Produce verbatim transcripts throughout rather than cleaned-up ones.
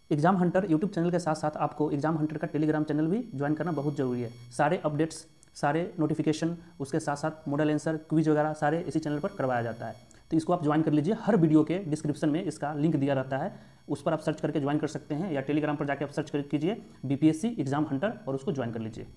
Exam Hunter YouTube channel के साथ साथ आपको एग्जाम हंटर का टेलीग्राम चैनल भी ज्वाइन करना बहुत ज़रूरी है। सारे अपडेट्स, सारे नोटिफिकेशन, उसके साथ साथ मॉडल आंसर, क्विज वगैरह सारे इसी चैनल पर करवाया जाता है। तो इसको आप ज्वाइन कर लीजिए। हर वीडियो के डिस्क्रिप्शन में इसका लिंक दिया रहता है, उस पर आप सर्च करके ज्वाइन कर सकते हैं, या टेलीग्राम पर जाकर आप सर्च कर कीजिए बीपीएससी एग्जाम हंटर और उसको ज्वाइन कर लीजिए।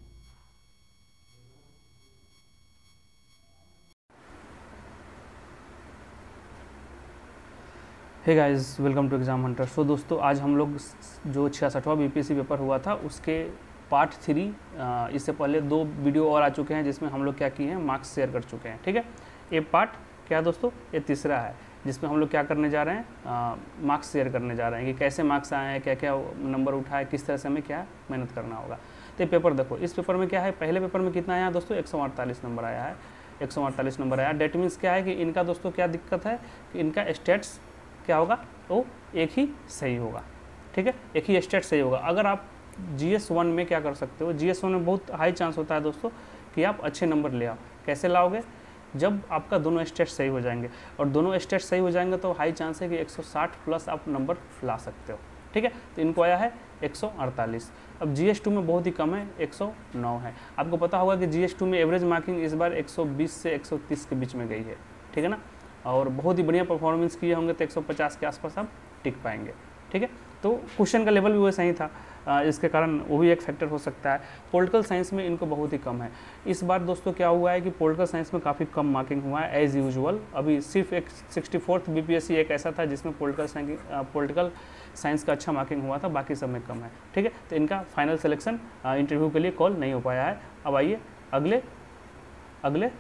Hey guys, welcome to Exam Hunter. So दोस्तों, आज हम लोग जो छियासठवां बीपीएससी पेपर हुआ था उसके पार्ट थ्री, इससे पहले दो वीडियो और आ चुके हैं जिसमें हम लोग क्या किए हैं, मार्क्स शेयर कर चुके हैं। ठीक है, ये पार्ट क्या दोस्तों, ये तीसरा है जिसमें हम लोग क्या करने जा रहे हैं, मार्क्स शेयर करने जा रहे हैं कि कैसे मार्क्स आए हैं, क्या क्या नंबर उठाए, किस तरह से हमें क्या मेहनत करना होगा। तो ये पेपर देखो, इस पेपर में क्या है, पहले पेपर में कितना आया दोस्तों, एक सौ अड़तालीस नंबर आया है। एक सौ अड़तालीस नंबर आया। डेट मीन्स क्या है कि इनका दोस्तों क्या दिक्कत है कि इनका स्टेट्स क्या होगा, तो एक ही सही होगा। ठीक है, एक ही स्टेट सही होगा। अगर आप जी एस वन में क्या कर सकते हो, जी एस वन में बहुत हाई चांस होता है दोस्तों कि आप अच्छे नंबर ले आओ। कैसे लाओगे, जब आपका दोनों स्टेट सही हो जाएंगे, और दोनों स्टेट सही हो जाएंगे तो हाई चांस है कि एक सौ साठ प्लस आप नंबर ला सकते हो। ठीक है, तो इनको आया है एक सौ अड़तालीस। अब जी एस टू में बहुत ही कम है, एक सौ नौ है। आपको पता होगा कि जी एस टू में एवरेज मार्किंग इस बार एक सौ बीस से एक सौ तीस के बीच में गई है। ठीक है ना, और बहुत ही बढ़िया परफॉर्मेंस किए होंगे तो एक सौ पचास के आसपास आप टिक पाएंगे। ठीक है, तो क्वेश्चन का लेवल भी वैसा ही था, इसके कारण वो भी एक फैक्टर हो सकता है। पॉलिटिकल साइंस में इनको बहुत ही कम है। इस बार दोस्तों क्या हुआ है कि पॉलिटिकल साइंस में काफ़ी कम मार्किंग हुआ है एज़ यूजुअल। अभी सिर्फ एक sixty fourth B P S C एक ऐसा था जिसमें पॉलिटिकल साइंस पॉलिटिकल साइंस का अच्छा मार्किंग हुआ था, बाकी सब में कम है। ठीक है, तो इनका फाइनल सिलेक्शन इंटरव्यू के लिए कॉल नहीं हो पाया है। अब आइए अगले अगले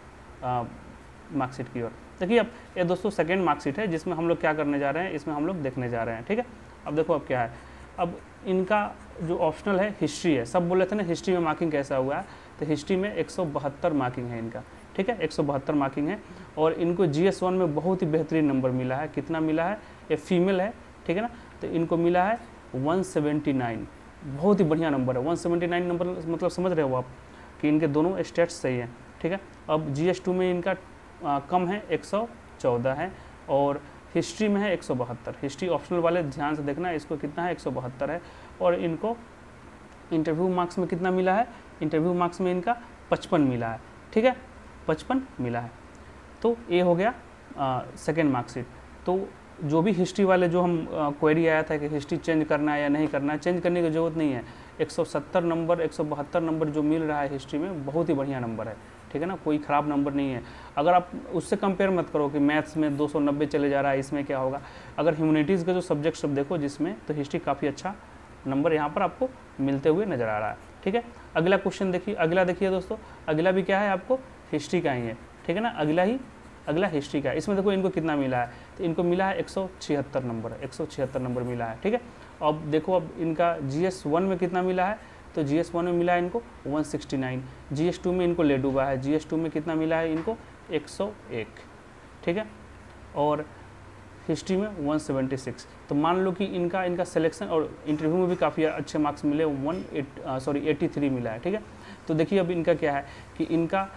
मार्कशीट की ओर। देखिए, अब ये दोस्तों सेकेंड मार्कशीट है जिसमें हम लोग क्या करने जा रहे हैं, इसमें हम लोग देखने जा रहे हैं। ठीक है, अब देखो अब क्या है, अब इनका जो ऑप्शनल है हिस्ट्री है। सब बोले थे ना हिस्ट्री में मार्किंग कैसा हुआ है, तो हिस्ट्री में एक सौ बहत्तर मार्किंग है इनका। ठीक है, एक सौ बहत्तर मार्किंग है, और इनको जी एस वन में बहुत ही बेहतरीन नंबर मिला है। कितना मिला है, ये फीमेल है। ठीक है ना, तो इनको मिला है वन सेवेंटी नाइन। बहुत ही बढ़िया नंबर है, वन सेवेंटी नाइन नंबर, मतलब समझ रहे हो आप कि इनके दोनों स्टेट्स सही हैं। ठीक है, अब जी एस टू में इनका आ, कम है, एक सौ चौदह है, और हिस्ट्री में है एक सौ बहत्तर। हिस्ट्री ऑप्शनल वाले ध्यान से देखना, इसको कितना है, एक सौ बहत्तर है। और इनको इंटरव्यू मार्क्स में कितना मिला है, इंटरव्यू मार्क्स में इनका पचपन मिला है। ठीक है, पचपन मिला है। तो ये हो गया सेकेंड मार्कशीट। तो जो भी हिस्ट्री वाले जो हम क्वेरी आया था कि हिस्ट्री चेंज करना है या नहीं करना है, चेंज करने की ज़रूरत नहीं है। एक सौ सत्तर नंबर, एक सौ बहत्तर नंबर जो मिल रहा है हिस्ट्री में, बहुत ही बढ़िया नंबर है। ठीक है ना, कोई ख़राब नंबर नहीं है। अगर आप उससे कंपेयर मत करो कि मैथ्स में दो सौ नब्बे चले जा रहा है, इसमें क्या होगा। अगर ह्यूमैनिटीज़ के जो सब्जेक्ट सब देखो जिसमें, तो हिस्ट्री काफ़ी अच्छा नंबर यहाँ पर आपको मिलते हुए नज़र आ रहा है। ठीक है, अगला क्वेश्चन देखिए, अगला देखिए दोस्तों, अगला भी क्या है, आपको हिस्ट्री का ही है। ठीक है ना, अगला ही अगला हिस्ट्री का है। इसमें देखो इनको कितना मिला है, तो इनको मिला है एक सौ छिहत्तर नंबर, एक सौ छिहत्तर नंबर मिला है। ठीक है, अब देखो अब इनका जी एस वन में कितना मिला है, तो जी एस वन में मिला है इनको one sixty nine. G S two में इनको ले डूबा है, जी एस टू में कितना मिला है इनको एक सौ एक। ठीक है, और हिस्ट्री में वन सेवेंटी सिक्स। तो मान लो कि इनका इनका सिलेक्शन और इंटरव्यू में भी काफ़ी अच्छे मार्क्स मिले, one eight sorry eighty three मिला है। ठीक है, तो देखिए अब इनका क्या है कि इनका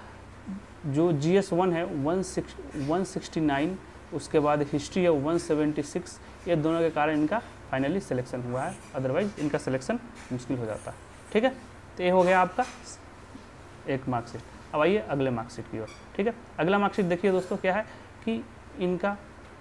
जो जी एस वन है one six one sixty nine, उसके बाद हिस्ट्री है वन सेवेंटी सिक्स। ये दोनों के कारण इनका फाइनली सिलेक्शन हुआ है, अदरवाइज इनका सिलेक्शन मुश्किल हो जाता है। ठीक है, तो ये हो गया आपका एक मार्कशीट। अब आइए अगले मार्कशीट की ओर। ठीक है, अगला मार्कशीट देखिए दोस्तों, क्या है कि इनका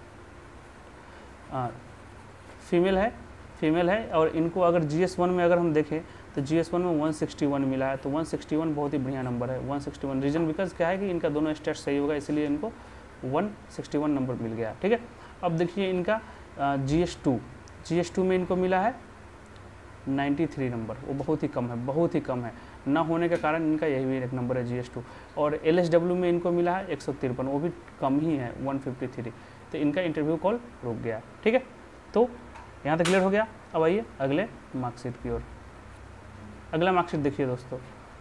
आ, फीमेल है फीमेल है और इनको अगर जी एस वन में अगर हम देखें तो जी एस वन में वन सिक्सटी वन मिला है। तो वन सिक्सटी वन बहुत ही बढ़िया नंबर है, one sixty one. Reason because क्या है कि इनका दोनों स्टेट सही होगा, इसलिए इनको वन सिक्सटी वन नंबर मिल गया। ठीक है, अब देखिए इनका G S two G S two में इनको मिला है तिरानवे नंबर, वो बहुत ही कम है, बहुत ही कम है। ना होने के कारण इनका यही भी एक नंबर है जी एस टू। और एल एस डब्ल्यू में इनको मिला है एक सौ तिरपन, वो भी कम ही है, वन फिफ्टी थ्री। तो इनका इंटरव्यू कॉल रुक गया। ठीक है, तो यहाँ तक क्लियर हो गया। अब आइए अगले मार्कशीट की ओर। अगला मार्कशीट देखिए दोस्तों,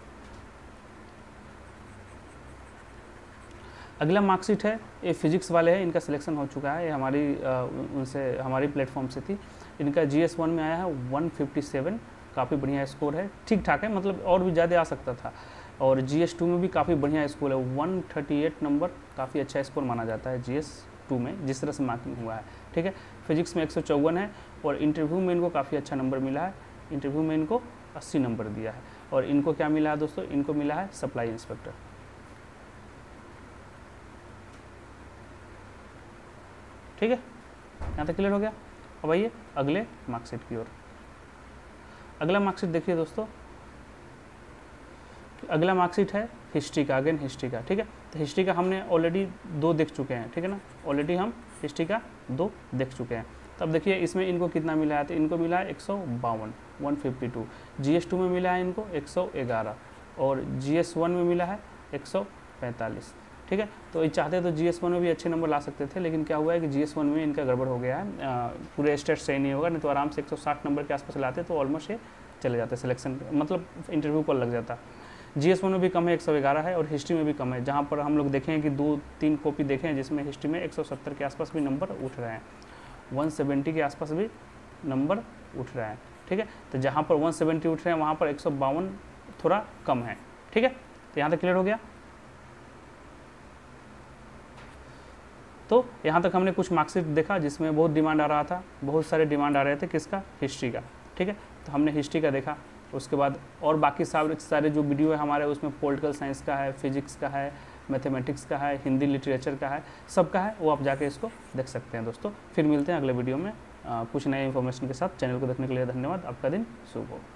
अगला मार्कशीट है, ये फिजिक्स वाले हैं, इनका सिलेक्शन हो चुका है। ये हमारी आ, उनसे हमारी प्लेटफॉर्म से थी। इनका जी एस वन में आया है वन फिफ्टी सेवन, काफ़ी बढ़िया स्कोर है, ठीक ठाक है, मतलब और भी ज़्यादा आ सकता था। और जी एस टू में भी काफ़ी बढ़िया स्कोर है, वन थर्टी एट नंबर, काफ़ी अच्छा स्कोर माना जाता है जी एस टू में, जिस तरह से मार्किंग हुआ है। ठीक है, फिजिक्स में एक सौ चौवन है, और इंटरव्यू में इनको काफ़ी अच्छा नंबर मिला है, इंटरव्यू में इनको अस्सी नंबर दिया है। और इनको क्या मिला है दोस्तों, इनको मिला है सप्लाई इंस्पेक्टर। ठीक है, यहाँ तक क्लियर हो गया। अब आइए अगले मार्कशीट की ओर। अगला मार्कशीट देखिए दोस्तों, अगला मार्कशीट है हिस्ट्री का, अगेन हिस्ट्री का। ठीक है, तो हिस्ट्री का हमने ऑलरेडी दो देख चुके हैं, ठीक है ना, ऑलरेडी हम हिस्ट्री का दो देख चुके हैं। तब देखिए इसमें इनको कितना मिला है, तो इनको मिला है एक सौ बावन, one fifty two. G S two में मिला है इनको एक सौ ग्यारह, और जी एस वन में मिला है एक सौ पैंतालीस। ठीक है, तो ये चाहते तो जी एस वन में भी अच्छे नंबर ला सकते थे, लेकिन क्या हुआ है कि जी एस वन में इनका गड़बड़ हो गया है, आ, पूरे स्टेट सही नहीं होगा, नहीं तो आराम से एक सौ साठ नंबर के आसपास लाते तो ऑलमोस्ट ये चले जाते सिलेक्शन, मतलब इंटरव्यू पर लग जाता। जी एस वन में भी कम है, एक सौ ग्यारह है, और हिस्ट्री में भी कम है, जहाँ पर हम लोग देखें कि दो तीन कॉपी देखें जिसमें हिस्ट्री में एक सौ सत्तर के आसपास भी नंबर उठ रहे हैं, एक सौ सत्तर के आसपास भी नंबर उठ रहे हैं। ठीक है, तो जहाँ पर एक सौ सत्तर उठ रहे हैं वहाँ पर एक सौ बावन थोड़ा कम है। ठीक है, तो यहाँ तक क्लियर हो गया। तो यहाँ तक हमने कुछ मार्कशीट देखा जिसमें बहुत डिमांड आ रहा था, बहुत सारे डिमांड आ रहे थे किसका, हिस्ट्री का। ठीक है, तो हमने हिस्ट्री का देखा, उसके बाद और बाकी सारे सारे जो वीडियो है हमारे उसमें पॉलिटिकल साइंस का है, फिजिक्स का है, मैथमेटिक्स का है, हिंदी लिटरेचर का है, सबका है, वो आप जाके इसको देख सकते हैं दोस्तों। फिर मिलते हैं अगले वीडियो में आ, कुछ नए इन्फॉर्मेशन के साथ। चैनल को देखने के लिए धन्यवाद। आपका दिन शुभ हो।